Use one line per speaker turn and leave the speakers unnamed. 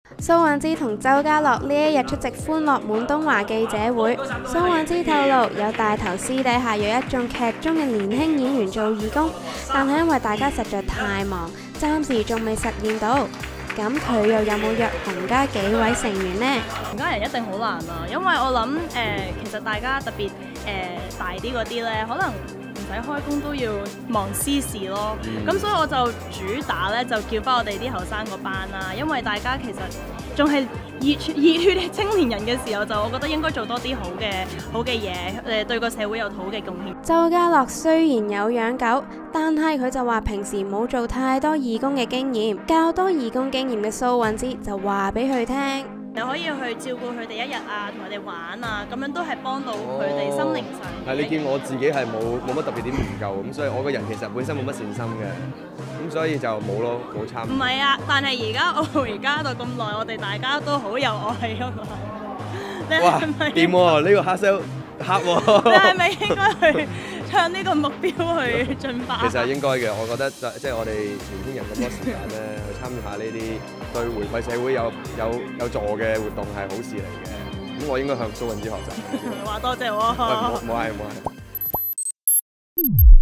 蘇韻芝同周家樂呢一日出席歡樂滿東華記者會，蘇韻芝透露有帶頭私底下約一眾劇中嘅年輕演員做義工，但係因為大家實在太忙，暫時仲未實現到。咁佢又有冇約洪家幾位成員呢？
洪家人一定好難啊，因為我諗其實大家特別大啲嗰啲呢，可能唔使開工都要忙私事咯。咁所以我就主打呢，就叫翻我哋啲後生個班啦，因為大家其實仲係熱血嘅青年人嘅時候，就我覺得應該做多啲好嘅嘢，對個社會有好嘅貢獻。
周家樂雖然有養狗，但係佢就話平時冇做太多義工嘅經驗，較多義工經驗嘅蘇韻芝就話俾佢聽，
你可以去照顧佢哋一日啊，同佢哋玩啊，咁樣都係幫到佢哋心靈上。
係你見我自己係冇乜特別點研究，咁所以我個人其實本身冇乜善心嘅，咁所以就冇咯，冇參與。
唔係啊，但係而家到咁耐，我哋大家都好有愛啊嘛。
哇，掂喎！呢個黑 sell 黑喎。
你係咪應該去向呢個目標去進發？
其實係應該嘅，我覺得即係我哋年輕人咁多時間咧，去參與下呢啲對回饋社會有助嘅活動係好事嚟嘅。咁我應該向蘇韻芝學習。
話多謝喎。
喂，冇係。